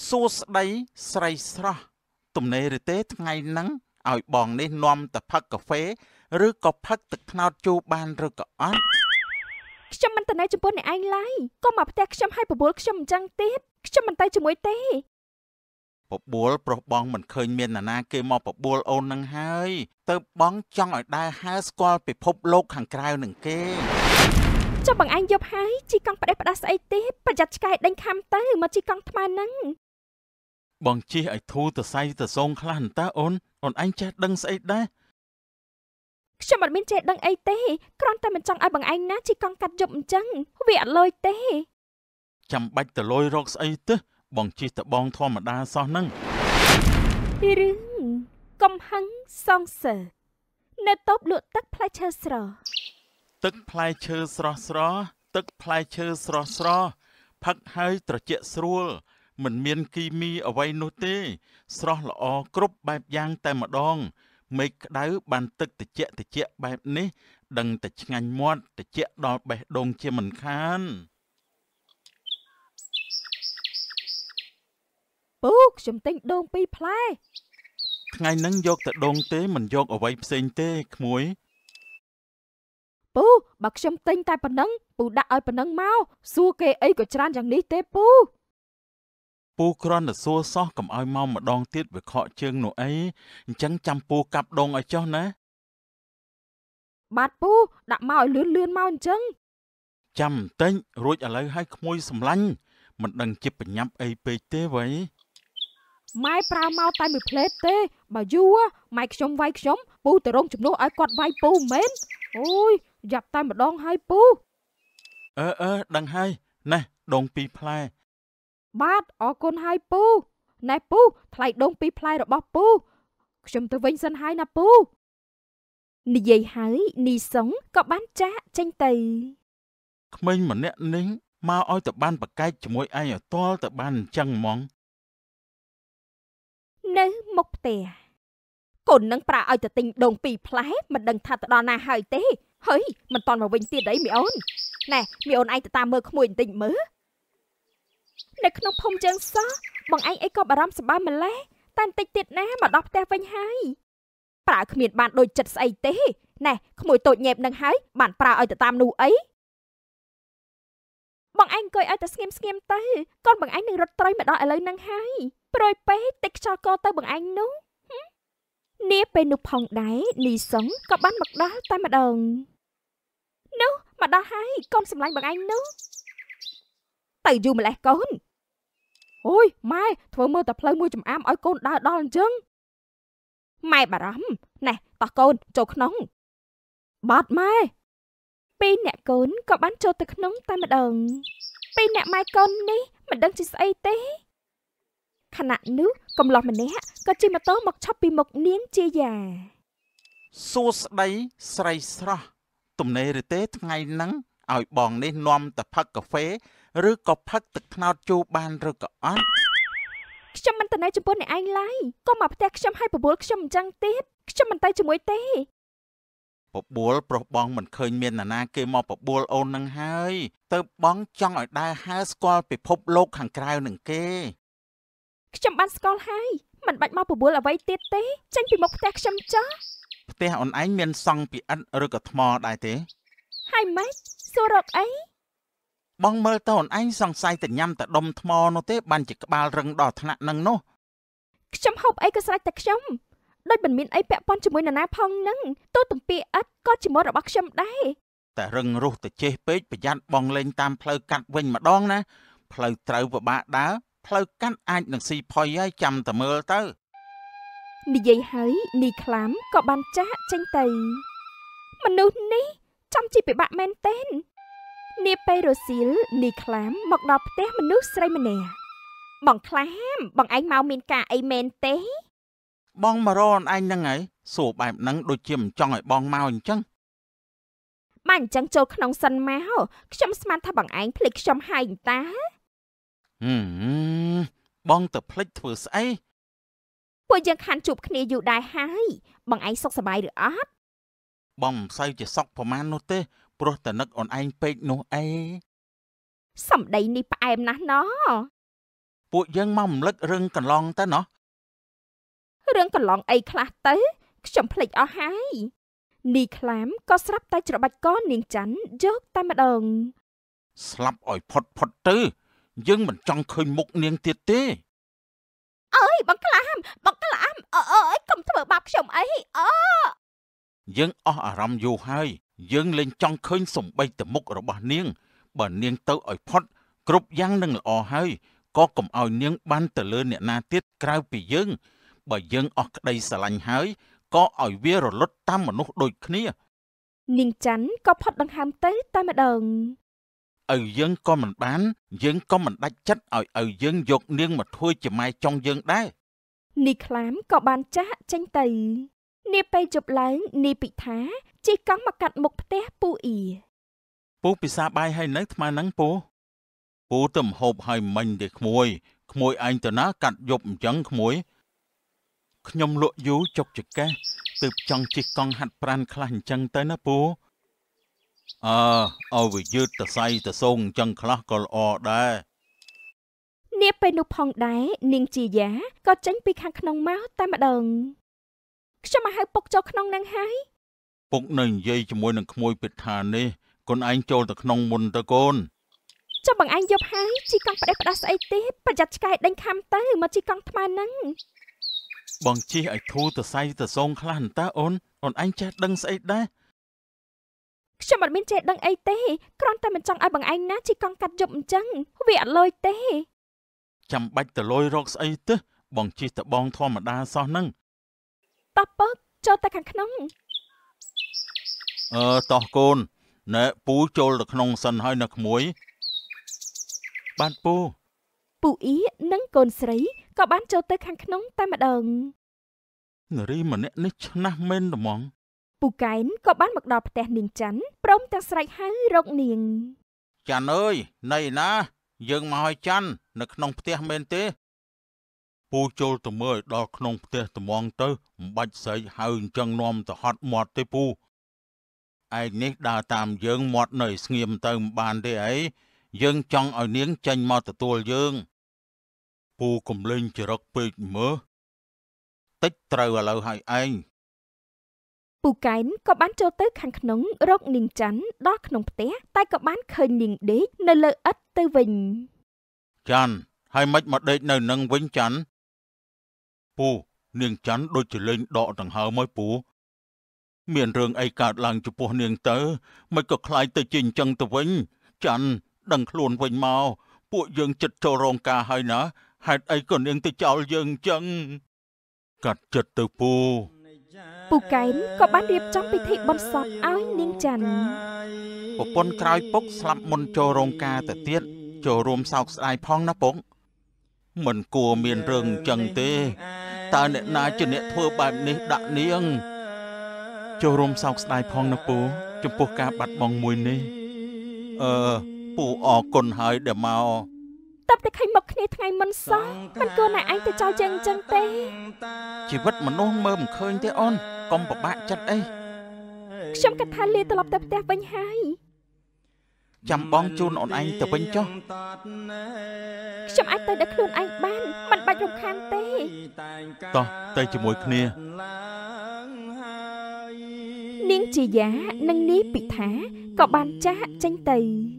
សួស្ដីស្រីស្រស់ទំនេរឬទេថ្ងៃហ្នឹងឲ្យបងនេះនាំទៅផឹកកាហ្វេឬក៏ផឹកទឹកត្នោតជូរបានឬក៏អត់ខ្ញុំមិនទៅនៅចំពោះអ្នកឯងឡើយក៏មកផ្ទះខ្ញុំឲ្យបបួលខ្ញុំអញ្ចឹងទៀតខ្ញុំមិនទៅជាមួយទេបបួលប្រុសបងមិនឃើញមានណាគេមកបបួលអូននឹងហើយទៅបងចង់ឲ្យដើរហើរស្គាល់ពិភពលោកខាងក្រៅនឹងគេចុះបងឯងយប់ហើយជីកង់ផ្ដេសផ្ដាស់ស្អីទៀតប្រយ័ត្នឆ្កែដេញខាំទៅមកជីកង់ថ្មហ្នឹងបងជិះឲ្យធូរទៅសៃទៅសងខ្លះអន្តាអូនឯងចេះដឹងស្អីដែរខ្ញុំមិនមានចេះដឹងអីទេគ្រាន់តែមិនចង់ឲ្យបងឯងណាជីកង់កាត់យប់អញ្ចឹងវាអត់លុយទេចាំបាច់ទៅលុយរកស្អីទេបងជិះទៅបងធម្មតាសោះហ្នឹងរឿងកំហឹងសងសើនៅតូបលក់ទឹកផ្លែឈើស្រស់ទឹកផ្លែឈើស្រស់ស្រស់ទឹកផ្លែឈើស្រស់ស្រស់ផឹកហើយត្រជាក់ស្រួលមិនមានគីមីអ្វីនោះទេស្រស់ល្អគ្រប់បែបយ៉ាងតែម្ដងមេឃក្តៅបានទឹកត្រជាក់បែបនេះដឹងតែឆ្ងាញ់មាត់ត្រជាក់ដល់បេះដូងជាមិនខានពូខ្ញុំទិញដូង2ផ្លែថ្ងៃហ្នឹងយកតែដូងទេមិនយកអ្វីផ្សេងទេក្មួយពូបើខ្ញុំទិញតែប៉ុណ្ណឹងពូដាក់ឲ្យប៉ុណ្ណឹងមកសួរគេអីក៏ច្រើនយ៉ាងនេះទេពូគ្រាន់តែសួរសោះកុំឲ្យមកម្ដងទៀតវាខកជើងនោះអីអញ្ចឹងចាំពូកាប់ដូងឲ្យចុះណាបាទពូដាក់មកឲ្យលឿនមកអញ្ចឹងចាំបន្តិចរួចឥឡូវឲ្យក្មួយសម្លាញ់មិនដឹងជាបញ្ញាប់អីពេកទេវ៉ៃម៉ែប្រើមកតែមួយផ្លេតទេបើយូរម៉ែខ្ញុំវាយខ្ញុំពូទៅរងជំនួសឲ្យគាត់វាយពូមែនអូយយ៉ាប់តែម្ដងហើយពូដឹងហើយណែដូង2ផ្លែបាទអរគុណហើយពូណែពូថ្លៃដូង2ផ្លែរបស់ពូខ្ញុំទៅវិញសិនហើយណាពូនិយាយហើយនីសុងក៏បានចាក់ចេញទៅក្មេងម្នាក់នេះមកឲ្យទៅបានប្រកែកជាមួយឯងឲ្យទាល់ទៅបានអញ្ចឹងហ្មងនៅមុខផ្ទះកូននឹងប្រើឲ្យទៅទិញដូង2ផ្លែមិនដឹងថាទៅដល់ណាហើយទេហើយមិនតន់មកវិញទៀតអីមីអូនណែមីអូនឯងទៅតាមមើលក្មួយបន្តិចមើលនៅក្នុងភូមិជើងសោះបងឯងអីក៏បារម្ភសម្បើម្លេះតែបន្តិចទៀតណាមកដល់ផ្ទះវិញហើយប្រើគ្មានបានដូចចិត្តស្អីទេណែក្មួយតូចញែបនឹងហើយបានប្រើឲ្យទៅតាមនោះអីបងឯងអង្គុយឲ្យតែស្ងៀមទៅកូនបងឯងនឹងរត់ត្រីមកដល់ឥឡូវហ្នឹងហើយព្រួយពេកតិចខ្យល់កទៅបងឯងនោះនាពេលនោះផងដែរនីសុងក៏បានមកដល់តែម្ដងនោះមកដល់ហើយកូនសម្លាញ់បងឯងនោះទៅយូរម្លេះកូនអូយម៉ែធ្វើមើលតែផ្លូវមួយចំអាមឲ្យកូនដើរដល់អញ្ចឹងម៉ែបារម្ភណែតោះកូនចូលក្នុងបាទម៉ែពីរអ្នកកូនក៏បានចូលទៅក្នុងតែម្ដងពីរអ្នកម៉ែកូននេះមិនដឹងជាស្អីទេខណៈនោះកំឡោះម្នាក់ក៏ជិះម៉ូតូមកឈប់ពីមុខនាងជាយ៉ាសួស្ដីស្រីស្រស់ទំនេរឬទេថ្ងៃហ្នឹងឲ្យបងនេះនាំទៅផឹកកាហ្វេឬក៏ផឹកទឹកត្នោតជូរបានឬក៏អត់ខ្ញុំមិនទៅនៅចំពោះអ្នកឯងឡើយក៏មកផ្ទះខ្ញុំឲ្យបបួលខ្ញុំអញ្ចឹងទៀតខ្ញុំមិនទៅជាមួយទេបបួលប្រុសបងមិនឃើញមានណាគេមកបបួលអូននឹងហើយទៅបងចង់ឲ្យដើរហើរស្គាល់ពិភពលោកខាងក្រៅនឹងគេខ្ញុំបានស្គាល់ហើយមិនបាច់មកបបួលអ្វីទៀតទេចេញពីមុខផ្ទះខ្ញុំចុះផ្ទះអូនឯងមានសង់ពីឥដ្ឋឬក៏ថ្មដែរទេហើយម៉េចសួររកអីបងមើលទៅអូនឯងសង្ស័យតែញ៉ាំតែដុំថ្មនោះទេបានជាក្បាលរឹងដល់ថ្នាក់នឹងនោះខ្ញុំហូបអីក៏ស្រេចតែខ្ញុំដូចមិនមានអីពាក់ព័ន្ធជាមួយនរណាផងនឹងទូទំពាឥដ្ឋក៏ជាមាត់របស់ខ្ញុំដែរតែរឹងរុះទៅចេះពេកប្រយ័ត្នបងលេងតាមផ្លូវកាត់វិញម្ដងណាផ្លូវត្រូវពិបាកដើរផ្លូវកាត់អាចនឹងស៊ីផុយហើយចាំតែមើលទៅនិយាយហើយនីខ្លាំក៏បានចាក់ចេញទៅមនុស្សនេះចាំជីពិបាកមែនទេនាពេលរសៀលនីខ្លាំមកដល់ផ្ទះមនុស្សស្រីម្នាក់បងខ្លាំបងឯងមកមានការអីមែនទេបងមករកអូនឯងហ្នឹងហើយសួរបែបហ្នឹងដូចជាមិនចង់ឲ្យបងមកអញ្ចឹងបានអញ្ចឹងចូលក្នុងសិនមកខ្ញុំស្មានថាបងឯងភ្លេចខ្ញុំហើយតាបងទៅភ្លេចធ្វើស្អីពួកយើងខានជួបគ្នាយូរដែរហើយបងឯងសុខសប្បាយឬអត់បងមិនសូវជាសុខប្រហែលនោះទេព្រោះតែនឹកអូនឯងពេកនោះអីសម្ដីនេះផ្អែមណាស់ណោះពួកយើងមករំលឹករឿងកន្លងទៅណោះរឿងកន្លងអីខ្លះទៅខ្ញុំភ្លេចអស់ហើយនីខ្លាមក៏ស្រាប់តែច្របាច់កនាងច័ន្ទយកតែម្ដងស្លាប់ឲ្យផុតទៅយើងមិនចង់ឃើញមុខនាងទៀតទេអើយបងក្លាមអើយកុំធ្វើបាបខ្ញុំអីអើយើងអស់អារម្មណ៍យូរហើយយើងលែងចង់ឃើញសំបីតែមុខរបស់នាងបើនាងទៅឲ្យផុតគ្រប់យ៉ាងនឹងល្អហើយក៏កុំឲ្យនាងបានទៅលើអ្នកណាទៀតក្រៅពីយើងបើយើងអស់ក្តីស្រឡាញ់ហើយក៏ឲ្យវារលត់តាមមនុស្សដូចគ្នានាងច័ន្ទក៏ផុតដង្ហើមទៅតែម្ដងឪយើងក៏មិនបានយើងក៏មិនដាច់ចិត្តឲ្យឪយើងយកនាងមកធ្វើជាម៉ែចុងយើងដែរនីខ្លាមក៏បានចាក់ចេញទៅនាពេលជប់ឡើងនីពិថាជិះកង់មកកាត់មុខផ្ទះពូអ៊ីពូពិសាបាយហើយនៅថ្មហ្នឹងពូទៅមហូបហើយមិញទេក្មួយឯងទៅណាកាត់យប់អញ្ចឹងក្មួយខ្ញុំលក់យូរចុកចកេះទើបចង់ជិះកង់ហាត់ប្រាណខ្លះអញ្ចឹងទៅណាពូឲ្យវាយឺតតសៃតសងអញ្ចឹងខ្លះក៏ល្អដែរនាពេលនោះផងដែរនាងជាយាក៏ចេញពីខាងក្នុងមកតែម្ដងខ្ញុំមកហៅពុកចូលក្នុងនឹងហើយពុកនៅនិយាយជាមួយនឹងក្មួយពិថានេះកូនឯងចូលទៅក្នុងមុនទៅកូនចាំបងឯងយប់ហើយជីកង់ផ្ដេសផ្ដាសស្អីទេប្រយ័ត្នឆ្កែដេញខាំទៅមកជីកង់ថ្មហ្នឹងបងជិះឲ្យធូរតសៃតសងខ្លះអន្តាអូនឯងចេះដឹងស្អីដែរខ្ញុំមិនមានចេះដឹងអីទេគ្រាន់តែមិនចង់ឲ្យបងឯងណាជីកង់កាត់យប់អញ្ចឹងវាអត់លយទេចាំបាច់ទៅលយរកស្អីទេបងជិះតបងធម្មតាសោះហ្នឹងតោះពកចូលទៅខាងក្នុងតោះកូនណែពូចូលទៅក្នុងសិនហើយណាក្មួយបាទពូពូអ៊ីនិងកូនស្រីក៏បានចូលទៅខាងក្នុងតែម្ដងនារីម្នាក់នេះឆ្នះមែនត្មងពូកែនក៏បានមកដល់ផ្ទះនាងច័ន្ទព្រមទាំងស្រែកហៅរកនាងច័ន្ទអើយណៃណាយើងមកឲ្យច័ន្ទនៅក្នុងផ្ទះមែនទេពូចូលទៅមើលឲ្យដល់ក្នុងផ្ទះត្មងទៅមិនបាច់ស្រែកហៅអញ្ចឹងនាំទៅហត់មាត់ទេពូឯងនេះដើរតាមយើងមាត់នៅស្ងៀមទៅមិនបានទេអីយើងចង់ឲ្យនាងចេញមកទទួលយើងពូកុំលេងចរិតពេកមើលតិចត្រូវឥឡូវឲ្យឯងពូកែនក៏បានចូលទៅខាងក្នុងរកនាងច័ន្ទដល់ក្នុងផ្ទះតែក៏បានឃើញនាងដេកនៅលើឥដ្ឋទៅវិញច័ន្ទហើយមិនមកដេកនៅនឹងវិញច័ន្ទពូនាងច័ន្ទដូចជាលេងដកដង្ហើមហើយពូមានរឿងអីកើតឡើងចំពោះនាងទៅមិនក៏ខ្លាចទៅជាអញ្ចឹងទៅវិញច័ន្ទដឹងខ្លួនវិញមកពួកយើងចិត្តចូលរោងការហើយណាហេតុអីក៏នាងទៅចោលយើងអញ្ចឹងកាត់ចិត្តទៅពូពូកែនក៏បានរៀបចំពិធីបុណ្យសពឲ្យនាងច័ន្ទប្រពន្ធក្រោយពុកស្លាប់មុនចូលរោងការទៅទៀតចូលរួមសោកស្ដាយផងណាពុកមិនគួរមានរឿងអញ្ចឹងទេតើអ្នកណាជាអ្នកធ្វើបែបនេះដាក់នាងចូលរួមសោកស្ដាយផងណាពូចំពោះការបាត់បង់មួយនេះពូអរគុណហើយដែលមកតើតែឃើញមុខគ្នាថ្ងៃមុនសោះមិនគួរណាឯងទៅចោលយើងអញ្ចឹងទេជីវិតមនុស្សមើលមិនឃើញទេអូនកុំពិបាកចិត្តអីខ្ញុំគិតថាលាត្រឡប់ទៅផ្ទះវិញហើយចាំបងជូនអូនឯងទៅវិញចុះខ្ញុំអាចទៅដល់ខ្លួនឯងបានមិនបាច់រំខានទេតោះទៅជាមួយគ្នានាងជាយានិងនីពិថាក៏បានចាកចេញទៅ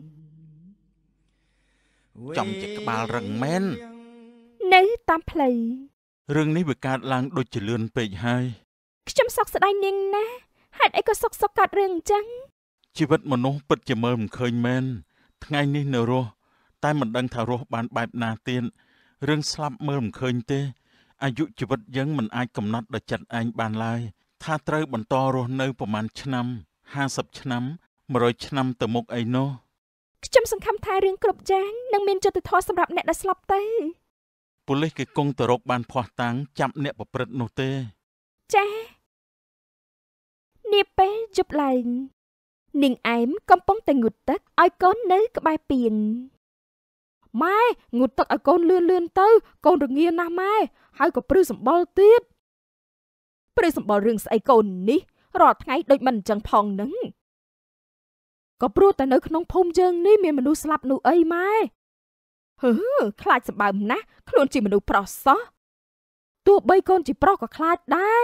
ចំជាក្បាលរឹងមែននៅតាមផ្លូវរឿងនេះវាកើតឡើងដូចជាលឿនពេកហើយខ្ញុំសោកស្ដាយនាងណាស់ហេតុអីក៏សោកកើតរឿងអញ្ចឹងជីវិតមនុស្សពិតជាមើលមិនឃើញមែនថ្ងៃនេះនៅរស់តែមិនដឹងថារស់បានបែបណាទៀតរឿងស្លាប់មើលមិនឃើញទេអាយុជីវិតយើងមិនអាចកំណត់ដោយចិត្តឯងបានឡើយថាត្រូវបន្តរស់នៅប្រហែលឆ្នាំ50ឆ្នាំ100ឆ្នាំទៅមុខអីនោះខ្ញុំសង្ឃឹមថារឿងគ្រប់យ៉ាងនឹងមានយុត្តិធម៌សម្រាប់អ្នកដែលស្លាប់ទៅប៉ូលីសគេគង់ទៅរកបានភ័ស្តុតាងចាប់អ្នកប្រព្រឹត្តនោះទេចា៎នាពេលយប់ឡើងនាងអែមកំពុងតែងូតទឹកឲ្យកូននៅក្បែរពាង ម៉ែងូតទឹកឲ្យកូនលឿនទៅកូនរងាណាស់ម៉ែហើយក៏ព្រឺសម្បល់ទៀតព្រឺសម្បល់រឿងស្អីកូននេះរាល់ថ្ងៃដូចមិនអញ្ចឹងផងនឹងក៏ព្រោះតែនៅក្នុងភូមិយើងនេះមានមនុស្សស្លាប់នោះអីម៉ែខ្លាចសម្បើមណាស់ខ្លួនជាមនុស្សប្រុសសោះទោះបីកូនជាប្រុសក៏ខ្លាចដែរ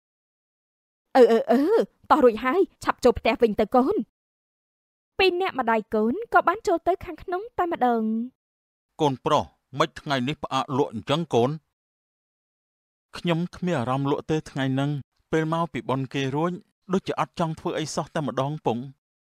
តោះរួចហើយឆាប់ចូលផ្ទះវិញទៅកូនពេលអ្នកម្ដាយកូនក៏បានចូលទៅខាងក្នុងតែម្ដងកូនប្រុសមិនថ្ងៃនេះផ្អាកលក់អញ្ចឹងកូនខ្ញុំគ្មានអារម្មណ៍លក់ទេថ្ងៃហ្នឹងពេលមកពីប៉ុនគេរួចដូចជាអត់ចង់ធ្វើអីសោះតែម្ដងពង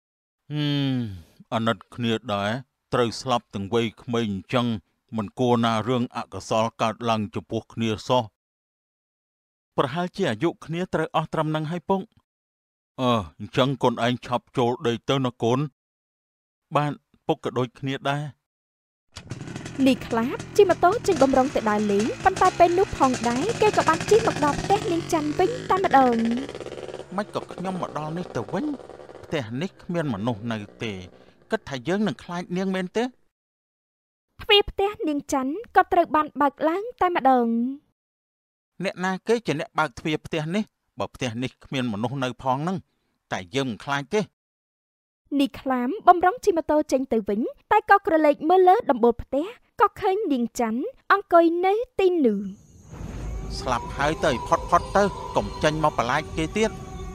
អាណិតគ្នាដែរត្រូវស្លាប់ទាំងវ័យក្មេងអញ្ចឹងមិនគួរណារឿងអកុសលកើតឡើងចំពោះគ្នាសោះប្រហែលជាអាយុគ្នាត្រូវអស់ត្រឹមហ្នឹងហើយពងអញ្ចឹងកូនឯងឆាប់ចូលដេកទៅណាកូនបានពុកក៏ដូចគ្នាដែរនេះខ្លាប់ជិះម៉ូតូចេញបំរុងទៅដើរលេងប៉ុន្តែពេលនោះផងដែរគេក៏បានជិះមកដល់ផ្ទះនាងច័ន្ទវិញតែម្ដងមិនក៏ខ្ញុំមកដល់នេះទៅវិញផ្ទះនេះគ្មានមនុស្សនៅទេគិតថាយើងនឹងខ្លាចនាងមែនទេទ្វារផ្ទះនាងច័ន្ទក៏ត្រូវបានបើកឡើងតែម្ដងអ្នកណាគេជាអ្នកបើកទ្វារផ្ទះនេះបើផ្ទះនេះគ្មានមនុស្សនៅផងហ្នឹងតែយើងមិនខ្លាចទេនេះខ្លាមបំរុងជិះម៉ូតូចេញទៅវិញតែក៏ក្រឡេកមើលលើដំបូលផ្ទះក៏ឃើញនាងច័ន្ទអង្គុយនៅទីនោះស្លាប់ហើយទៅផុតទៅកុំចាញ់មកបន្លាចគេទៀត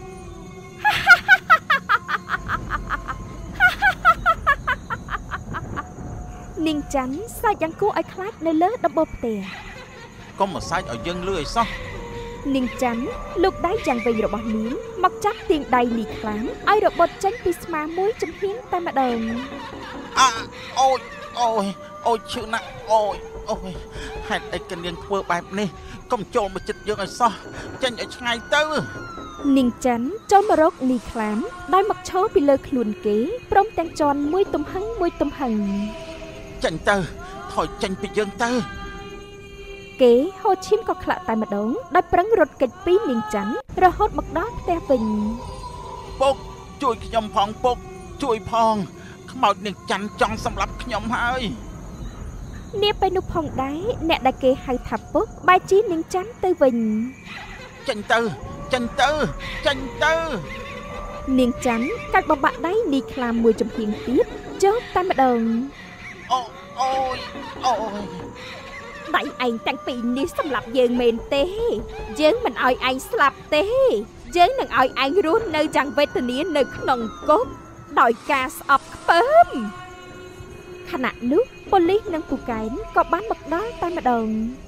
នាងច័ន្ទសើចយ៉ាងគួរឲ្យខ្លាចនៅលើដំបូលផ្ទះកុំមកសាច់ឲ្យយើងលឺឲ្យសោះនាងច័ន្ទលូកដៃយ៉ាងវែងរបស់នាងមកចាប់ទាញដៃនេះខ្លាំងឲ្យរបត់ចេញពីស្មាមួយចំហៀងតែម្ដងអូយឈឺណាស់អូយហេតុអីក៏នាងធ្វើបែបនេះកុំចូលមកចិត្តយើងឲ្យសោះចេញឲ្យឆ្ងាយទៅនាងច័ន្ទចូលមករកនេះខ្លាំងដោយមកឈរពីលើខ្លួនគេព្រមទាំងជន់មួយទំហឹងចេញទៅថយចេញពីយើងទៅគេហូរឈាមក៏ខ្លាក់តែម្ដងដោយប្រឹងរត់គេចពីនាងច័ន្ទរហូតមកដល់ផ្ទះវិញពុកជួយខ្ញុំផងពុកជួយផងខ្មោចនាងច័ន្ទចង់សម្លាប់ខ្ញុំហើយនាងពេលនោះផងដែរអ្នកដែលគេហៅថាពុកបែរជានាងច័ន្ទទៅវិញចេញទៅនាងច័ន្ទកាច់បំបាក់ដៃនេះខ្លាមមួយចំហៀងទៀតចូលតែម្ដងអូយដៃឯងទាំងពីរនេះសម្លាប់យើងមែនទេយើងមិនឲ្យឯងស្លាប់ទេយើងនឹងឲ្យឯងរស់នៅយ៉ាងវេទនានៅក្នុងគុកដោយការស្អប់ខ្ពើមខណៈនោះប៉ូលីសនិងពូកែនក៏បានមកដល់តែម្ដង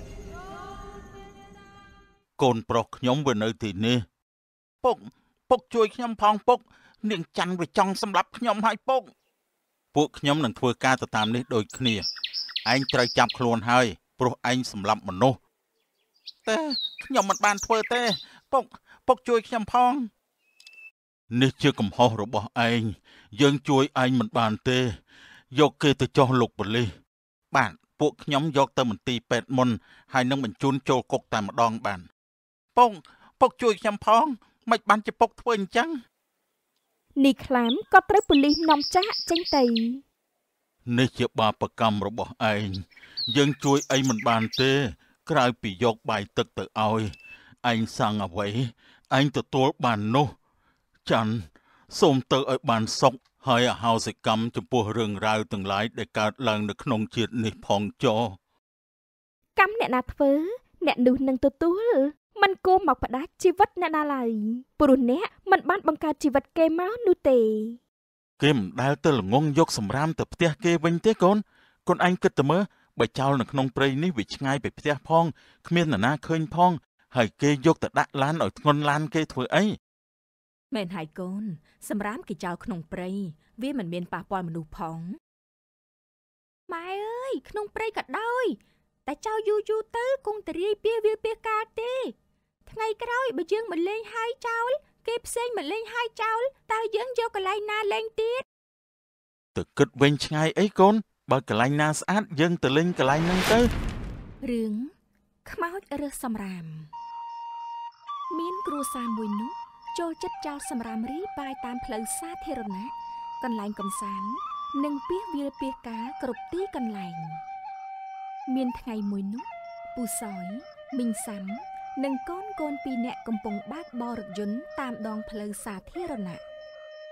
កូនប្រុសខ្ញុំវានៅទីនេះពុកជួយខ្ញុំផងពុកនាងច័ន្ទវាចង់សម្លាប់ខ្ញុំហើយពុកពួកខ្ញុំនឹងធ្វើការទៅតាមនេះដូចគ្នាឯងត្រូវចាប់ខ្លួនហើយព្រោះឯងសម្លាប់មនុស្សតែខ្ញុំមិនបានធ្វើទេពុកជួយខ្ញុំផងនេះជាកំហុសរបស់ឯងយើងជួយឯងមិនបានទេយកគេទៅចោះលោកប៉ូលីសបាទពួកខ្ញុំយកទៅមន្ទីរពេទ្យមុនហើយនឹងបញ្ជូនចូលគុកតែម្ដងបានពុកជួយខ្ញុំផងមិនបានជាពុកធ្វើអញ្ចឹងនេះខ្លាមក៏ត្រូវប៉ូលីសនាំចាក់ចេញទៅនេះជាបាបកម្មរបស់ឯងយើងជួយអីមិនបានទេក្រៅពីយកបាយទឹកទៅឲ្យឯងសាំងអ្វីឯងទទួលបាននោះច័ន្ទសូមទៅឲ្យបានសុខហើយអហោសិកម្មចំពោះរឿងរ៉ាវទាំងឡាយដែលកើតឡើងនៅក្នុងជាតិនេះផងចោកម្មអ្នកណាធ្វើអ្នកនោះនឹងទទួលមិនគួរមកផ្ដាច់ជីវិតអ្នកណាឡើយព្រោះអ្នកមិនបានបង្កើតជីវិតគេមកនោះទេគេមិនដែលទៅល្ងងយកសម្រាមទៅផ្ទះគេវិញទេកូនឯងគិតទៅមើលបើចោលនៅក្នុងព្រៃនេះវាឆ្ងាយពីផ្ទះផងគ្មាននរណាឃើញផងហើយគេយកទៅដាក់ឡានឲ្យធ្ងន់ឡានគេធ្វើអីមែនហើយកូនសម្រាមគេចោលក្នុងព្រៃវាមិនមានប៉ះពាល់មនុស្សផងម៉ែអើយក្នុងព្រៃក៏ដោយតែចោលយូរទៅគង់តែរាយពាសវាពាសកាលទេថ្ងៃក្រោយបើយើងមកលេងហើយចោលគេផ្សេងមកលេងហើយចោលតើយើងយកកន្លែងណាលេងទៀតទៅគិតវិញឆ្ងាយអីកូនបើកន្លែងណាស្អាតយើងទៅលេងកន្លែងហ្នឹងទៅរឿងខ្មោចរើសសម្រាមមានគ្រួសារមួយនោះចូលចិត្តចោលសម្រាមរីបាយតាមផ្លូវសាធារណៈកន្លែងកំសាន្តនិងពាសវាលពាសកាលគ្រប់ទីកន្លែងមានថ្ងៃមួយនោះពូសយមីងសាំនិងកូនពីរនាក់កំពុងបើកបររថយន្តតាមដងផ្លូវសាធារណៈ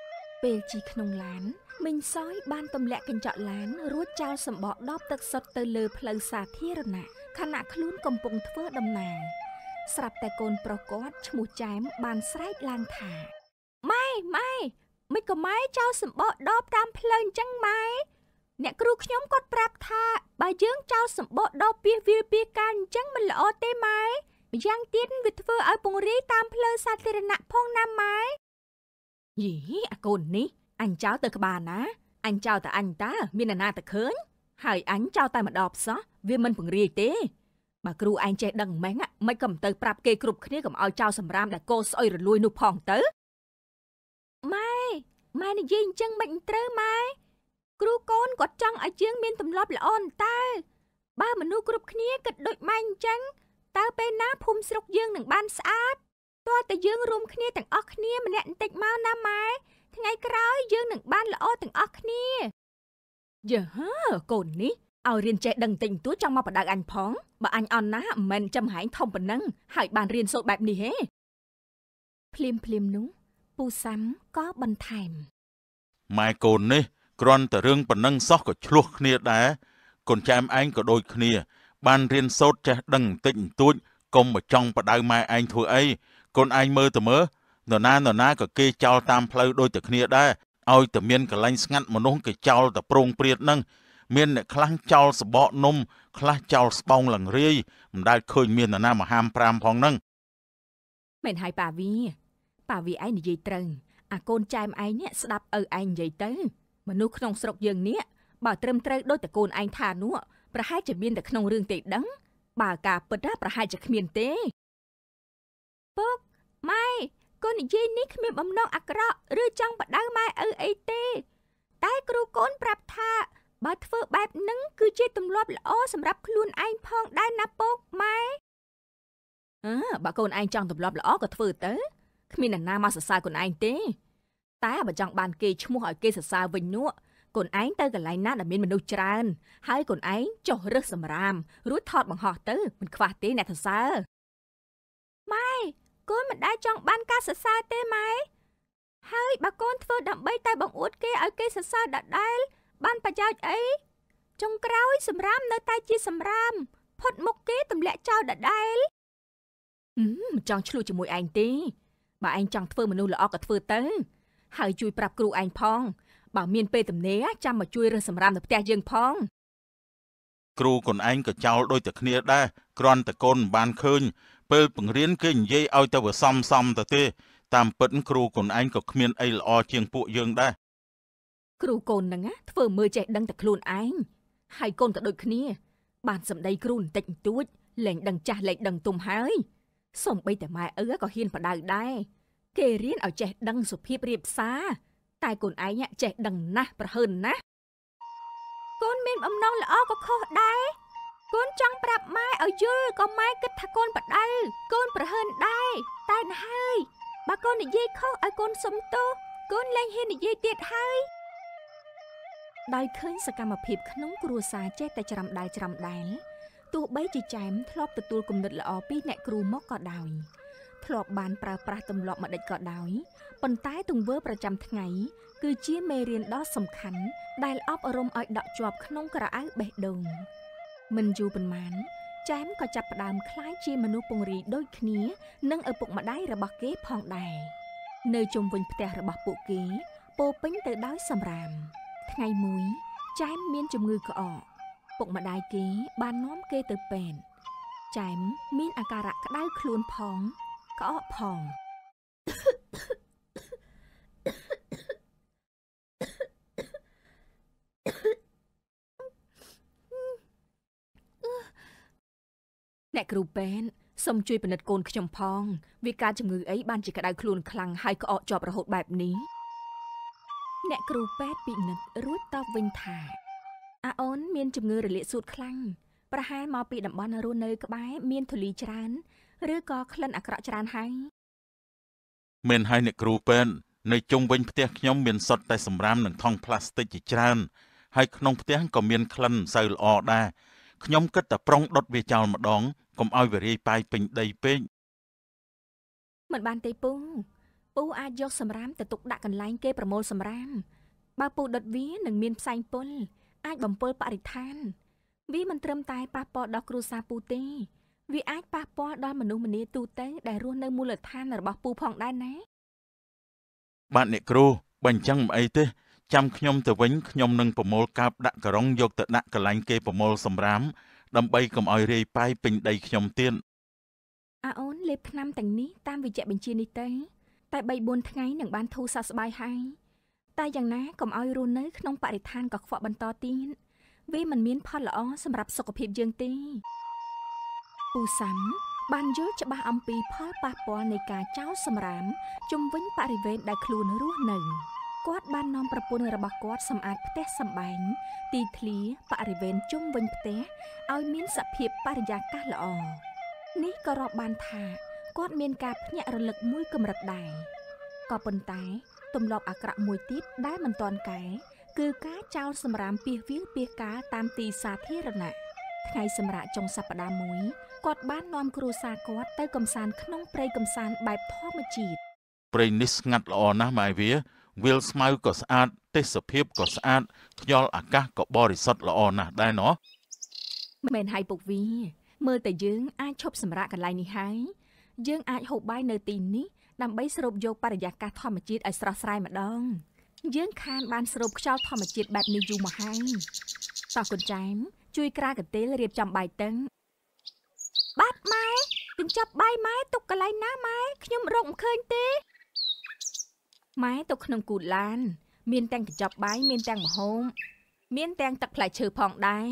ពេលជីក្នុងឡានមីងសយបានទម្លាក់កញ្ចក់ឡានរួចចោលសម្បកដបទឹកសុទ្ធទៅលើផ្លូវសាធារណៈខណៈខ្លួនកំពុងធ្វើដំណើរស្រាប់តែកូនប្រុសគាត់ឈ្មោះចែមបានស្រែកឡើងថាម៉ែមិនក៏ម៉ែចោលសម្បកដបតាមផ្លូវអញ្ចឹងម៉ែអ្នកគ្រូខ្ញុំគាត់ប្រាប់ថាបើយើងចោលសម្បកដបពីវាលពីកាអញ្ចឹងមិនល្អទេម៉ែម្យ៉ាងទៀតវាធ្វើឲ្យពង្រាយតាមផ្លូវសាធារណៈផងណាម៉ែយីអាកូននេះអញចោលទៅក្បាលណាអញចោលតែអញតើមានអ្នកណាទៅឃើញហើយអញចោលតែម្ដងសោះវាមិនពង្រាយទេបើគ្រូឯងចេះដឹងម៉េចមិនក៏មិនទៅប្រាប់គេគ្រប់គ្នាកុំឲ្យចោលសម្រាមដែលកោស្អុយរលួយនោះផងទៅម៉ែនិយាយអញ្ចឹងមិនត្រូវម៉ែគ្រូកូនគាត់ចង់ឲ្យយើងមានទម្លាប់ល្អតើបើមនុស្សគ្រប់គ្នាគិតដូចម៉ែអញ្ចឹងតើពេលណាភូមិស្រុកយើងនឹងបានស្អាតតើតែយើងរួមគ្នាទាំងអស់គ្នាម្នាក់បន្តិចមកណាម៉ែថ្ងៃក្រោយយើងនឹងបានល្អទាំងអស់គ្នាយើកូននេះឲ្យរៀនចេះដឹងតិចតួចចង់មកបដៅអញផងបើអញអន់ណាមិនមែនចំហែងធំប៉ុណ្ណឹងហើយបានរៀនសូត្របែបនេះហេភ្លាមនោះពូសាំក៏បន្ថែមម៉ែកូននេះគ្រាន់តែរឿងប៉ុណ្ណឹងសោះក៏ឆ្លោះគ្នាដែរកូនចែមឯងក៏ដូចគ្នាបានរៀនសូត្រចេះដឹងបន្តិចបន្តួចកុំមកចង់បដៅម៉ែឯងធ្វើអីកូនឯងមើលទៅមើលនរណាក៏គេចោលតាមផ្លូវដូចតែគ្នាដែរឲ្យតែមានកន្លែងស្ងាត់មនុស្សគេចោលតែប្រងព្រាតហ្នឹងមានអ្នកខ្លះចោលសបកនំខ្លះចោលស្បោងលង្រាយមិនដែលឃើញមាននរណាមកហាម5ផងហ្នឹងមែនហើយប៉ាវីឯងនិយាយត្រូវអាកូនចែមឯងនេះស្ដាប់ឪឯងនិយាយទៅមនុស្សក្នុងស្រុកយើងនេះបើត្រឹមត្រូវដូចតែកូនឯងថានោះប្រហែលជាមានតែក្នុងរឿងទេដឹងបើការពិតប្រហែលជាគ្មានទេពុកម៉ែកូននិយាយនេះគ្មានបំណងអាក្រក់ឬចង់បដៅម៉ែឪអីទេតែគ្រូកូនប្រាប់ថាបើធ្វើបែបហ្នឹងគឺជាទម្លាប់ល្អសម្រាប់ខ្លួនឯងផងដែរណាពុកម៉ែបើកូនឯងចង់ទម្លាប់ល្អក៏ធ្វើទៅគ្មានអ្នកណាមកសរសើរកូនឯងទេតែបើចង់បានគេឈ្មោះឲ្យគេសរសើរវិញនោះកូនឯងទៅកន្លែងណាដែលមានមនុស្សច្រើនហើយកូនឯងចុះរើសសម្រាមរួចថតបង្ហោះទៅមិនខ្វះទេអ្នកសរសើរម៉ែកូនមិនដែលចង់បានការសរសើរទេម៉ែហើយបើកូនធ្វើដើម្បីតែបង្អួតគេឲ្យគេសរសើរដដែលបានប្រយោជន៍អីចុងក្រោយសម្រាមនៅតែជាសម្រាមផុតមុខគេទម្លាក់ចោលដដែលមិនចង់ឆ្លោះជាមួយឯងទេបើឯងចង់ធ្វើមនុស្សល្អក៏ធ្វើទៅហើយជួយប្រាប់គ្រូឯងផងបើមានពេលទំនេរចាំមកជួយរើសសម្រាមនៅផ្ទះយើងផងគ្រូកូនឯងក៏ចោលដូចតែគ្នាដែរគ្រាន់តែកូនមិនបានឃើញពេលបង្រៀនគេនិយាយឲ្យតែវាសមទៅទេតាមពិតគ្រូកូនឯងក៏គ្មានអីល្អជាងពួកយើងដែរគ្រូកូនហ្នឹងធ្វើមើលចេះដឹងតែខ្លួនឯងហើយកូនក៏ដូចគ្នាបានសម្ដីគ្រូបន្តិចបន្តួចលែងដឹងចាស់លែងដឹងទុំហើយសំបីតែម៉ែឪក៏ហ៊ានបដៅដែរគេរៀនឲ្យចេះដឹងសុភាពរៀបសារតែកូនឯងចេះដឹងណាស់ប្រហើនណាស់កូនមានបំណងល្អក៏ខុសដែរកូនចង់ប្រាប់ម៉ែឲ្យយល់ក៏ម៉ែគិតថាកូនបដៅកូនប្រហើនដែរតែណាហើយបើកូននិយាយខុសឲ្យកូនសុំទោសកូនលែងហ៊ាននិយាយទៀតហើយដោយឃើញសកម្មភាពក្នុងគ្រួសារចេះតែច្រាំដែលទោះបីជាចែមធ្លាប់ទទួលគំនិតល្អពីអ្នកគ្រូមកក៏ដោយធ្លាប់បានប្រើប្រាស់ទម្លាប់ម្ដេចក៏ដោយប៉ុន្តែទង្វើប្រចាំថ្ងៃគឺជាមេរៀនដ៏សំខាន់ដែលអប់រំឲ្យដក់ជាប់ក្នុងក្រអៅបេះដូងមិនយូរប៉ុន្មានចែមក៏ចាប់ផ្ដើមក្លាយជាមនុស្សពង្រីដូចគ្នានឹងឪពុកម្ដាយរបស់គេផងដែរនៅជុំវិញផ្ទះរបស់ពួកគេពោពេញទៅដោយសម្រាមថ្ងៃមួយចែមមានជំងឺក្អកពុកម្ដាយគេបាននាំគេទៅពេទ្យចែមមានអាការៈក្តៅខ្លួនផងក្អកផងអ្នកគ្រូពេទ្យសូមជួយពិនិត្យកូនខ្ញុំផងវាការជំងឺអីបានជាក្តៅខ្លួនខ្លាំងហើយក្អកជាប់រហូតបែបនេះអ្នកគ្រូពេទ្យពិនិត្យរួចតបវិញថាអូនមានជំងឺរលាកសួតខ្លាំងប្រហែលមកពីតំបន់រស់នៅក្បែរមានធូលីច្រើនឬក៏ក្លិនអាក្រក់ច្រើនហើយមែនហើយអ្នកគ្រូពេទ្យនៅជុំវិញផ្ទះខ្ញុំមានសុទ្ធតែសម្រាមនិងថង់ផ្លាស្ទិកជាច្រើនហើយក្នុងផ្ទះក៏មានក្លិនមិនសូវល្អដែរខ្ញុំគិតតែប្រុងដុតវាចោលម្ដងកុំឲ្យវារាយប៉ាយពេញដីពេកមិនបានទេពូពូអាចយកសម្រាមទៅទុកដាក់កន្លែងគេប្រមូលសម្រាមបើពូដុតវានឹងមានផ្សែងពុលអាចបំពុលបរិស្ថានវាមិនត្រឹមតែប៉ះពាល់ដល់គ្រួសារពូទេវាអាចប៉ះពាល់ដល់មនុស្សម្នាទូទៅដែលរស់នៅមូលដ្ឋានរបស់ពូផងដែរណាបាទអ្នកគ្រូបើអញ្ចឹងមិនអីទេចាំខ្ញុំទៅវិញខ្ញុំនឹងប្រមូលកាបដាក់ការុងយកទៅដាក់កន្លែងគេប្រមូលសម្រាមដើម្បីកុំឲ្យរាយប៉ាយពេញដីខ្ញុំទៀតអូនលេបថ្នាំទាំងនេះតាមវិជ្ជបញ្ជានេះទៅតែ 3-4 ថ្ងៃនឹងបានធូរសះស្បើយហើយតែយ៉ាងណាកុំឲ្យរស់នៅក្នុងបរិស្ថានកខ្វក់បន្តទៀតវាមិនមានផលល្អសម្រាប់សុខភាពយើងទេពូសាំបានយល់ច្បាស់អំពីផលប៉ះពាល់នៃការចោលសម្រាមជុំវិញបរិវេណដែលខ្លួនរស់នៅគាត់បាននាំប្រពន្ធរបស់គាត់សម្អាតផ្ទះសម្បែងទីធ្លាបរិវេណជុំវិញផ្ទះឲ្យមានសភាពបរិយាកាសល្អនេះក៏រាប់បានថាគាត់មានការភ្ញាក់រលឹកមួយកម្រិតដែរក៏ប៉ុន្តែទម្លាប់អាក្រក់មួយទៀតដែលមិនទាន់កែគឺការចោលសម្រាមពាសវាលពាសកាលតាមទីសាធារណៈថ្ងៃសម្រាប់ចុងសប្តាហ៍មួយគាត់បាននាំគ្រួសារគាត់ទៅកំសាន្តក្នុងព្រៃកំសាន្តបែបធម្មជាតិព្រៃនេះស្ងាត់ល្អណាស់ម៉ែវាលស្មៅក៏ស្អាតទេសភាពក៏ស្អាតខ្យល់អាកាសក៏បរិសុទ្ធល្អណាស់ដែរណោះមែនហើយពុកវាមើលតែយើងអាចឈប់សម្រាកកន្លែងនេះហើយយើងអាចហូបបាយនៅទីនេះដើម្បីស្រូបយកបរិយាកាសធម្មជាតិឲ្យស្រស់ស្រាយម្ដងយើងខានបានស្រូបខ្យល់ធម្មជាតិបែបនេះយូរមកហើយតោះកូនចែមជួយក្រាកន្ទេលរៀបចំបាយតឹងបាទម៉ែកញ្ចប់បាយម៉ែទុកកន្លែងណាម៉ែខ្ញុំរកមិនឃើញទេម៉ែទុកក្នុងគូតឡានមានទាំងកញ្ចប់បាយមានទាំងម្ហូបមានទាំងទឹកផ្លែឈើផងដែរ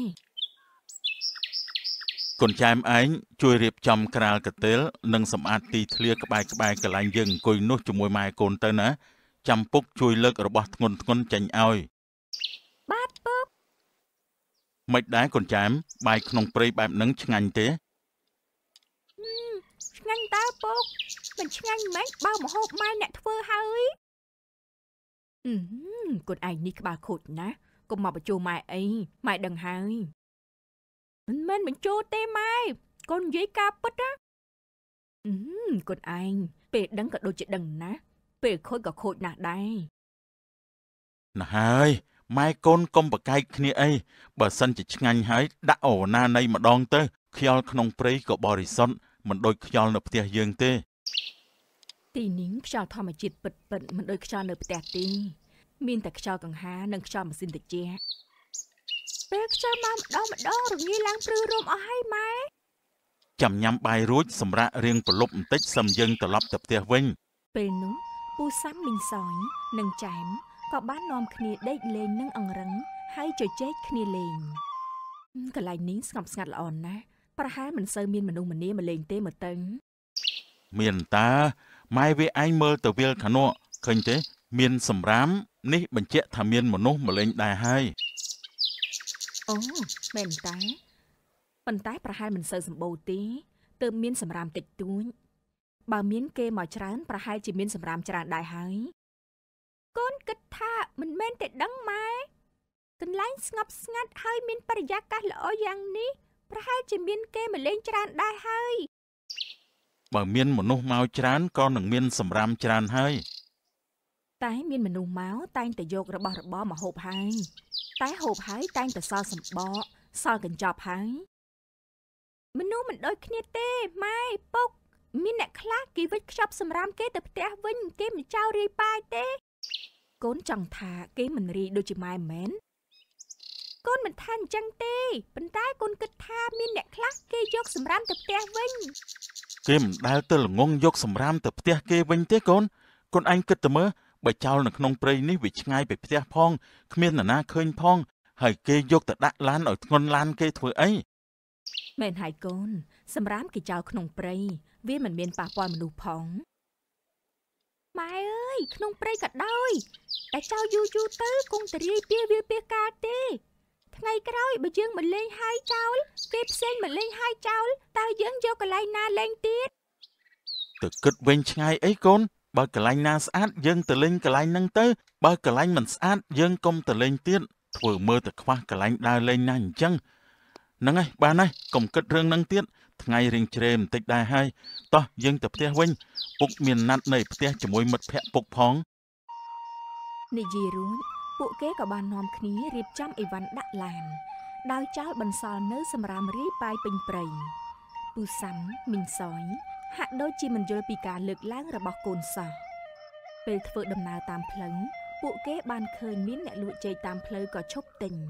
កូនចែមឯងជួយរៀបចំក្រាលកន្ទេលនិងសម្អាតទីធ្លាក្បែរកន្លែងយើងអង្គុយនោះជាមួយម៉ែកូនទៅណាចាំពុកជួយលើករបស់ធ្ងន់ចេញឲ្យបាទពុកមិនដែរកូនចែមបាយក្នុងព្រៃបែបហ្នឹងឆ្ងាញ់ទេឆ្ងាញ់តើពុកមិនឆ្ងាញ់មិនបើម្ហូបម៉ែអ្នកធ្វើហើយកូនឯងនេះក្បាលខូចណាស់កុំមកបញ្ជោម៉ែអីម៉ែដឹងហើយមិនមែនបញ្ជោទេម៉ែកូននិយាយការពិតណាកូនឯងពេលដឹងក៏ដូចជាដឹងណាពេលខូចក៏ខូចណាស់ដែរណាហើយម៉ែកូនកុំប្រកែកគ្នាអីបើសិនជាឆ្ងាញ់ហើយដាក់អូណានៃម្ដងទៅខ្យល់ក្នុងព្រៃក៏បរិសុទ្ធមិនដូចខ្យល់នៅផ្ទះយើងទេទីនេះខ្យល់ធម្មជាតិពិតមិនដូចខ្យល់នៅផ្ទះទេមានតែខ្យល់កង្ហានិងខ្យល់ម៉ាស៊ីនត្រជាក់ពេលខ្យល់មកម្ដងរងាឡើងព្រឺរោមអស់ហើយម៉ែចាំញ៉ាំបាយរួចសម្រាប់រៀងប្រលប់បន្តិចសឹមយើងត្រឡប់ទៅផ្ទះវិញពេលនោះពូសាំមីងសននិងចែមក៏បាននាំគ្នាដេកលេងនឹងអង្រឹងហើយជជែកគ្នាលេងកន្លែងនេះស្ងប់ស្ងាត់ល្អណាស់ប្រហែលមិនសូវមានមនុស្សម្នាមកលេងទេមើលទៅមានតាម៉ែវាឯងមើលទៅវាលខាងនោះឃើញទេមានសម្រាមនេះបញ្ជាក់ថាមានមនុស្សមកលេងដែរហើយអូមែនតាប៉ុន្តែប្រហែលមិនសូវសម្បូរទេទើបមានសម្រាមតិចតួចបើមានគេមកច្រើនប្រហែលជាមានសម្រាមច្រើនដែរហើយកូនគិតថាមិនមែនតែដឹងម៉ែកន្លែងស្ងប់ស្ងាត់ហើយមានបរិយាកាសល្អយ៉ាងនេះប្រហែលជាមានគេមកលេងច្រើនដែរហើយបើមានមនុស្សមកច្រើនក៏នឹងមានសម្រាមច្រើនហើយតែមានមនុស្សមកតែងតែយករបស់របរមកហូបហើយតែហូបហើយតែងតែសល់សម្បកសល់កញ្ចប់ហើយមនុស្សមិនដូចគ្នាទេម៉ែពុកមានអ្នកខ្លះគេវិចខ្ចប់សម្រាមគេទៅផ្ទះវិញគេមិនចោលរាយប៉ាយទេកូនចង់ថាគេមិនរីដូចជាម៉ែមែនកូនមិនថាអញ្ចឹងទេប៉ុន្តែកូនគិតថាមានអ្នកខ្លះគេយកសម្រាមទៅផ្ទះវិញគេមិនដែលទៅល្ងងយកសម្រាមទៅផ្ទះគេវិញទេកូនឯងគិតទៅមើលបើចោលនៅក្នុងព្រៃនេះវាឆ្ងាយពីផ្ទះផងគ្មាននរណាឃើញផងហើយគេយកទៅដាក់ឡានឲ្យធ្ងន់ឡានគេធ្វើអីមែនហើយកូនសម្រាមគេចោលក្នុងព្រៃវាមិនមានប៉ះពាល់មនុស្សផងម៉ែអើយក្នុងព្រៃក៏ដោយតែចោលយូរទៅគង់តែរាយពាសវាពាសកាលទេថ្ងៃក្រោយបើយើងមកលេងហើយចោលគេផ្សេងមកលេងហើយចោលតើយើងយកកន្លែងណាលេងទៀតទៅគិតវិញឆ្ងាយអីកូនបើកន្លែងណាស្អាតយើងទៅលេងកន្លែងហ្នឹងទៅបើកន្លែងមិនស្អាតយើងកុំទៅលេងទៀតធ្វើមើលទៅខ្វះកន្លែងដើរលេងណាអញ្ចឹងហ្នឹងហើយបានហើយកុំគិតរឿងហ្នឹងទៀតថ្ងៃរៀងជ្រេបន្តិចដែរហើយតោះយើងទៅផ្ទះវិញពុកមានណាត់នៅផ្ទះជាមួយមិត្តភ័ក្តិពុកផងនិយាយរួចពួកគេក៏បាននាំគ្នារៀបចំអីវ៉ាន់ដាក់ឡានដោយចោលបន្សល់នៅសម្រាមរាយប៉ាយពេញព្រៃពូសាំមីងសយហាក់ដូចជាមិនយល់ពីការលើកឡើងរបស់កូនសោះពេលធ្វើដំណើរតាមផ្លូវពួកគេបានឃើញមានអ្នកលក់ចេកតាមផ្លូវក៏ឈប់ទិញ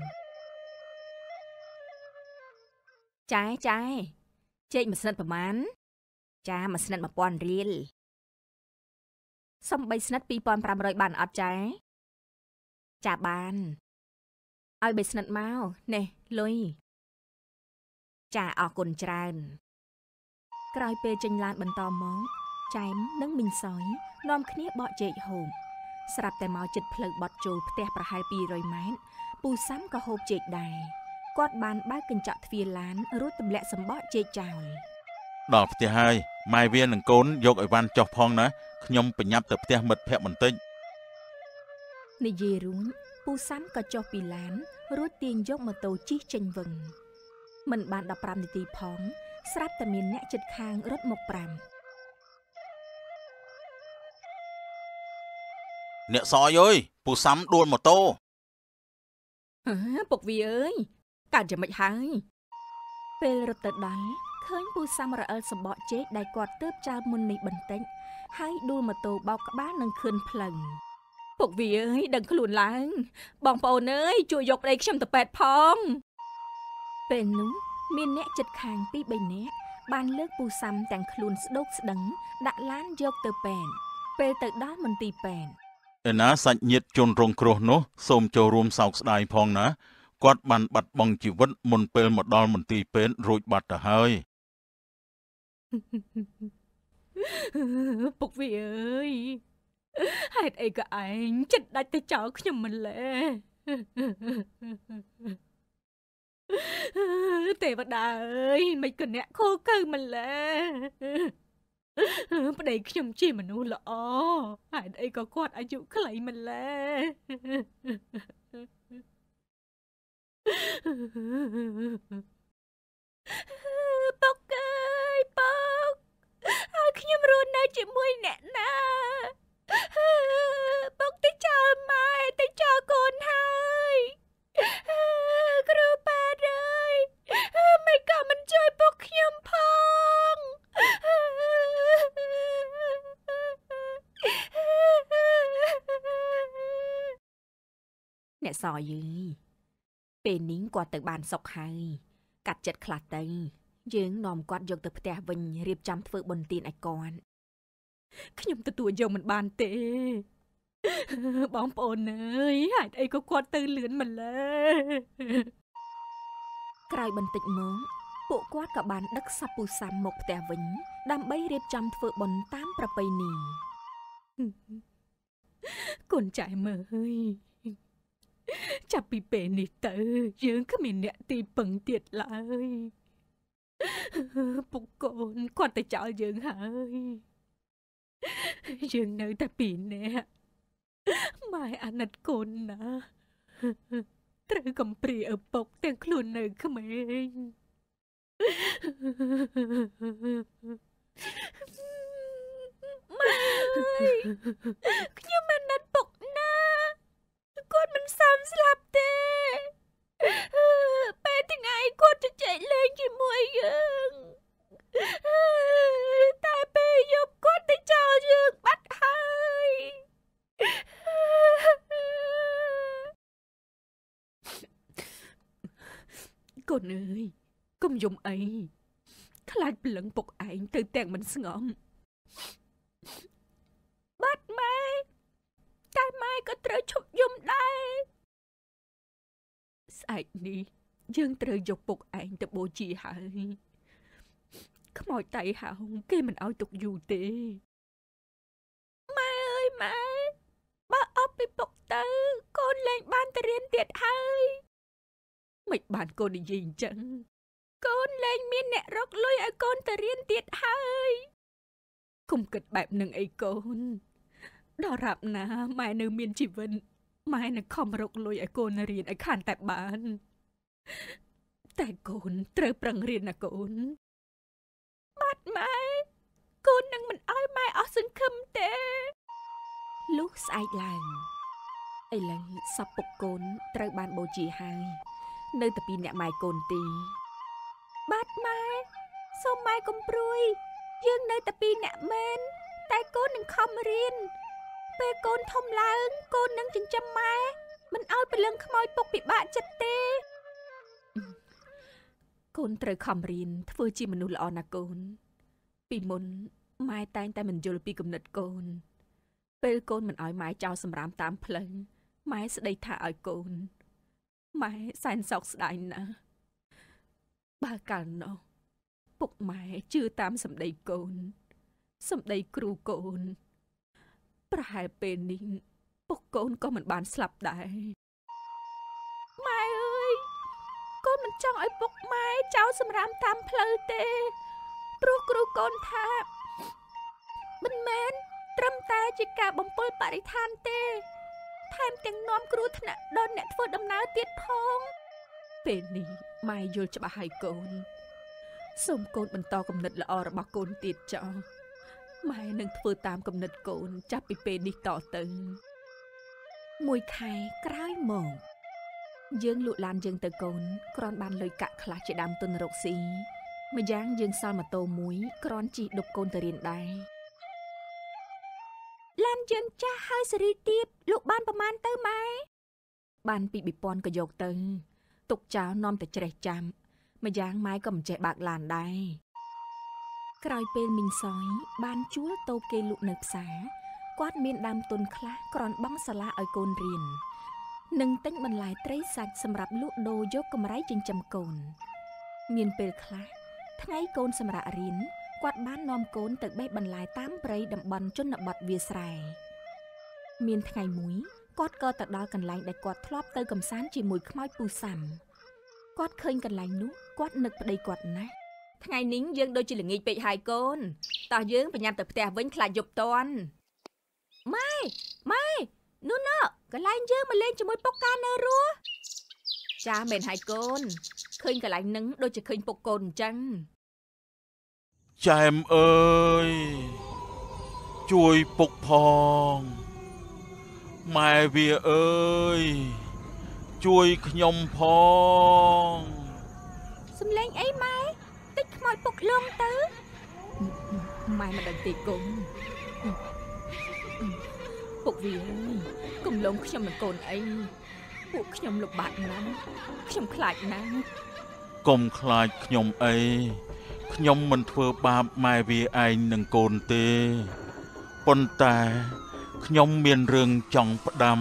ចាចេកមួយស្និតប្រមាណចាមួយស្និត 1000 រៀលសុំ3ស្និត 2500 បានអត់ចាបានឲ្យ3ស្និតមកនេះលុយចាអរគុណច្រើនក្រោយពេលចេញឡានបន្តមកចែមនិងមីងសយនាំគ្នាបកចេកហូបស្រាប់តែមកជិតផ្លូវបត់ចូលផ្ទះប្រហែល200ម៉ែត្រពូសាំក៏ហូបចេកដែរគាត់បានបើកកញ្ចក់ទ្វារឡានរួចទម្លាក់សម្បកចេកចោលដល់ផ្ទះហើយម៉ែវានឹងកូនយកអីវ៉ាន់ចុះផងណាខ្ញុំប្រញាប់ទៅផ្ទះមិត្តភ័ក្តិបន្តិចនិយាយរួចពូសាំក៏ចុះពីឡានរួចទាញយកម៉ូតូជិះចេញវឹងមិនបាន15នាទីផងស្រាប់តែមានអ្នកជិតខាងរត់មក5 អ្នកសយអើយពូសាំដួលម៉ូតូពុកវាអើយកើតយ៉ាងម៉េចហើយពេលរត់ទៅដល់ឃើញពូសាំរអិលសម្បកចេកដែលគាត់ទើបចោលមុននេះបន្តិចហើយដួលម៉ូតូបោកក្បាលនឹងខឿនផ្លូវពុកវាអើយដឹងខ្លួនឡើងបងប្អូនអើយជួយយកប្តីខ្ញុំទៅពេទ្យផងពេលនោះមានអ្នកជិតខាង2-3នាក់បានលើកពូសាំទាំងខ្លួនស្ដោកស្ដឹងដាក់ឡានយកទៅពេទ្យពេលទៅដល់មន្ទីរពេទ្យឯណាសាច់ញាតិជនរងគ្រោះនោះសូមចូលរួមសោកស្ដាយផងណាគាត់បានបាត់បង់ជីវិតមុនពេលមកដល់មន្ទីរពេទ្យរួចបាត់ទៅហើយពុកវាអើយហេតុអីក៏ឯងចិត្តដាច់ទៅចោលខ្ញុំម្ល៉េះទេវតាអើយមិនក៏អ្នកខូកើម្ល៉េះប្តីខ្ញុំជាមនុស្សល្អហេតុអីក៏គាត់អាយុខ្លីម្ល៉េះពុកអើយពុកឲ្យខ្ញុំរស់នៅជាមួយអ្នកណាពុកទៅចោលម៉ែទៅចោលកូនហើយគ្រូប៉ាអើយមិនក៏មិនជួយពុកខ្ញុំផងអ្នកសយយីពេលនេះគាត់ទៅបានសុខហើយកាត់ចិត្តខ្លះទៅយើងនាំគាត់យកទៅផ្ទះវិញរៀបចំធ្វើបុណ្យទានឲ្យគាត់ខ្ញុំទទួលយកមិនបានទេបងប្អូនអើយហេតុអីក៏គាត់ទៅលឿនម្ល៉េះក្រោយបន្តិចមកពួកគាត់ក៏បានដឹកសពពូសាំមកផ្ទះវិញដើម្បីរៀបចំធ្វើបុណ្យតាមប្រពៃណីកូនចៅមើលចាប់ពីពេលនេះទៅយើងគ្មានអ្នកទីពឹងទៀតឡើយពុកកូនគាត់ទៅចោលយើងហើយយើងនៅតែពីរនាក់ម៉ែអាណិតកូនណាត្រូវកំព្រាឪពុកទាំងខ្លួននៅក្មេងម៉ែអើយខ្ញុំអាណិតពុកណាគាត់មិនសមស្លាប់ទេពេលថ្ងៃគាត់ជជែកលេងជាមួយយើងតែពេលយប់គាត់ទៅចោលយើងបាត់ហើយកូនអើយកុំយំអីខ្លាចព្រលឹងពុកឯងទៅទាំងមិនស្ងំបាត់ម៉ែតែម៉ែក៏ត្រូវឈប់យំដែរស្អែកនេះយើងត្រូវយកពុកឯងទៅបូជាហើយខ្មោចតៃហោងគេមិនឲ្យទុកយូរទេម៉ែអើយម៉ែបើអប់ពីពុកទៅកូនលែងបានទៅរៀនទៀតហើយមិនបានកូននិយាយអញ្ចឹងកូនលែងមានអ្នករកលុយឲ្យកូនទៅរៀនទៀតហើយកុំគិតបែបនឹងអីកូនដល់រាប់ណាម៉ែនៅមានជីវិតម៉ែនឹងខំរកលុយឲ្យកូនរៀនឲ្យខានតែបានតែកូនត្រូវប្រឹងរៀនណាកូនបាត់ម៉ែកូននឹងមិនអោយម៉ែអស់សង្ឃឹមទេលុះស្អែកឡើងឥឡូវសពពុកកូនត្រូវបានបូជាហើយនៅតែពីអ្នកម៉ែកូនទីបាត់ម៉ែសូមម៉ែកុំព្រួយយើងនៅតែពីអ្នកមែនតែកូននឹងខំរៀនពេលកូនធំឡើងកូននឹងចិញ្ចឹមម៉ែមិនអោយព្រលឹងខ្មោចពុកពិបាកចិត្តទេកូនត្រូវខំរៀនធ្វើជាមនុស្សល្អណាកូនពីមុនម៉ែតែងតែមិនយល់ពីគំនិតកូនពេលកូនមិនអោយម៉ែចោលសម្រាមតាមផ្លូវម៉ែស្ដីថាឲ្យកូនម៉ែសែនសោកស្ដាយណាស់បើកាលនោះពុកម៉ែជឿតាមសម្ដីកូនសម្ដីគ្រូកូនប្រហែលពេលនេះពុកកូនក៏មិនបានស្លាប់ដែរម៉ែអើយកូនមិនចង់ឲ្យពុកម៉ែចោលសម្រាមតាមផ្លូវទេព្រោះគ្រូកូនថាមិនមែនត្រឹមតែជាការបំពុលបរិស្ថានទេថែមទាំងនាំគ្រោះថ្នាក់ដល់អ្នកធ្វើដំណើរទៀតផងពេលនេះម៉ែយល់ច្បាស់ហើយកូនសូមកូនបន្តគំនិតល្អរបស់កូនទៀតចុះម៉ែនឹងធ្វើតាមគំនិតកូនចាប់ពីពេលនេះតទៅមួយខែក្រោយមកយើងលក់ឡានយើងទៅកូនគ្រាន់បានលុយកាក់ខ្លះជាដើមទុនរកស៊ីម្យ៉ាងយើងសល់ម៉ូតូមួយគ្រាន់ជិះដប់កូនទៅរៀនដែរឡានយើងចាស់ហើយសេរីទៀតលក់បានប្រមាណទៅម៉ែបានពី2000ក៏យកទៅទុកចោលនាំតែច្រេះចាំម្យ៉ាងម៉ែក៏មិនចេះបើកឡានដែរក្រោយពេលមីងសយបានជួលតូបគេលក់នៅផ្សារគាត់មានដើមទុនខ្លះគ្រាន់បង់សាលាឲ្យកូនរៀននិងទិញបន្លែត្រីសាច់សម្រាប់លក់ដូរយកកម្រៃចិញ្ចឹមកូនមានពេលខ្លះថ្ងៃកូនសម្រាប់រៀនគាត់បាននាំកូនទៅបេះបន្លែតាមព្រៃតំបន់ជនបទវាលស្រែមានថ្ងៃមួយគាត់ក៏ទៅដល់កន្លែងដែលគាត់ធ្លាប់ទៅកម្សាន្តជាមួយខ្មោចពូសាំគាត់ឃើញកន្លែងនោះគាត់នឹកប្តីគាត់ណាស់ថ្ងៃនេះយើងដូចជាល្ងាចពេកហើយកូនតោះយើងប្រញាប់ទៅផ្ទះវិញខ្លាចយប់តន់ម៉ែនោះណ៎កន្លែងយើងមកលេងជាមួយពុកកានៅរស់ចាមែនហើយកូនឃើញកន្លែងហ្នឹងដូចជាឃើញពុកកូនអញ្ចឹងចែមអើយជួយពុកផងម៉ែវាអើយជួយខ្ញុំផងសំឡេងអីម៉ែតិចខ្មោចពុកលងទៅម៉ែមិនដឹងទេកូនពុកវាកុំលងខ្ញុំនឹងកូនអីពួកខ្ញុំលំបាកណាស់ខ្ញុំខ្លាចណាស់កុំខ្លាចខ្ញុំអីខ្ញុំមិនធ្វើបាបម៉ែវាឯងនឹងកូនទេប៉ុន្តែខ្ញុំមានរឿងចង់ផ្ដាំ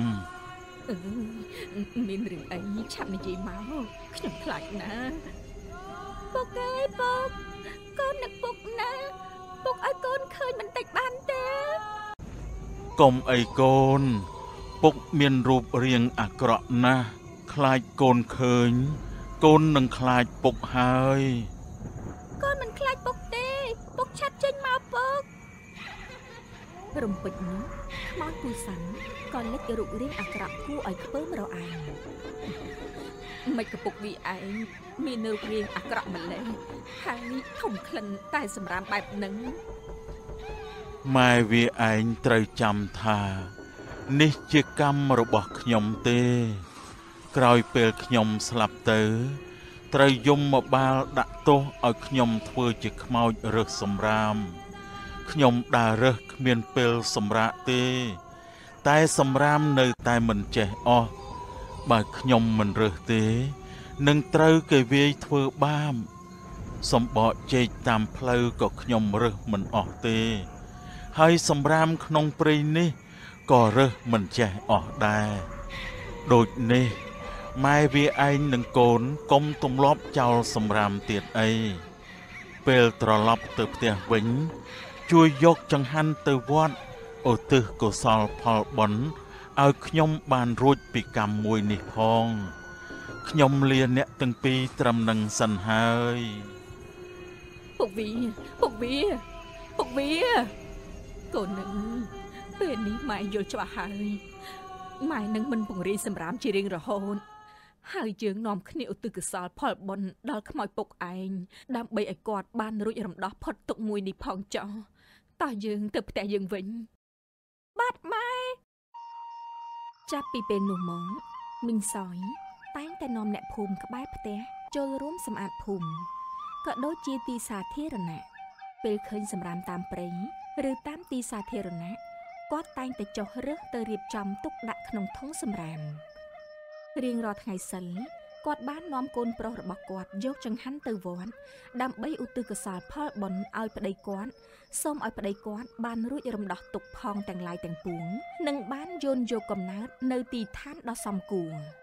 មានរឿងអីឆាប់និយាយមកខ្ញុំខ្លាចណាស់ពុកអើយពុកកូននឹកពុកណាស់ពុកឲ្យកូនឃើញបន្តិចបានទេកុំអីកូនពុកមានរូបរាងអាក្រក់ណាស់ខ្លាចកូនឃើញកូននឹងខ្លាចពុកហើយកូនមិនខ្លាចពុកទេពុកឆាប់ចេញមកពុករំពេចនេះខ្មោចពូសាំក៏លេចរូបរាងអាក្រក់គួរឲ្យខ្ពើមរអាមិនក៏ពុកវាឯងមានរូបរាងអាក្រក់ម្ល៉េះហើយធំក្លិនតែសម្រាប់បែបហ្នឹងម៉ែវាឯងត្រូវចាំថានេះជាកម្មរបស់ខ្ញុំទេក្រោយពេលខ្ញុំស្លាប់ទៅត្រូវយមមកបាលដាក់ទោសឲ្យខ្ញុំធ្វើជាខ្មោចរើសសម្រាមខ្ញុំដើររើសគ្មានពេលសម្រាកទេតែសម្រាមនៅតែមិនចេះអស់បើខ្ញុំមិនរើសទេនឹងត្រូវគេវាយធ្វើបាបសម្បកចេកតាមផ្លូវក៏ខ្ញុំរើសមិនអស់ទេហើយសម្រាមក្នុងព្រៃនេះក៏រើសមិនចេះអស់ដែរដូចនេះម៉ែវាឯងនឹងកូនកុំទម្លាប់ចោលសម្រាមទៀតអីពេលត្រឡប់ទៅផ្ទះវិញជួយយកចង្ហាន់ទៅវត្តឧទ្ទិសកុសលផលបុណ្យឲ្យខ្ញុំបានរួចពីកម្មមួយនេះផងខ្ញុំលាអ្នកទាំងពីរត្រឹមនឹងសិនហើយពុកវាកូននឹងពេលនេះម៉ែយល់ច្បាស់ហើយម៉ែនឹងមិនពង្រាយសម្រាមជារៀងរហូតហើយយើងនាំគ្នាឧទ្ទិសកុសលផលបុណ្យដល់ខ្មោចពុកឯងដើម្បីឲ្យគាត់បានរួចរំដោះផុតទុក្ខមួយនេះផងចុះតោះយើងទៅផ្ទះយើងវិញបាទម៉ែចាប់ពីពេលនោះមកមីងសយតែងតែនាំអ្នកភូមិក្បែរផ្ទះចូលរួមសម្អាតភូមិក៏ដូចជាទីសាធារណៈពេលឃើញសម្រាមតាមព្រៃឬតាមទីសាធារណៈគាត់តែងតែចុះរើសទៅរៀបចំទុកដាក់ក្នុងធុងសម្រាមរៀងរាល់ថ្ងៃសិលគាត់បាននាំកូនប្រុសរបស់គាត់យកចង្ហាន់ទៅវត្តដើម្បីឧទ្ទិសកុសលផលបុណ្យឲ្យប្តីគាត់សូមឲ្យប្តីគាត់បានរួចរំដោះទុក្ខផងទាំងឡាយទាំងពួងនិងបានយល់យកកំណើតនៅទីឋានដ៏សមគួរ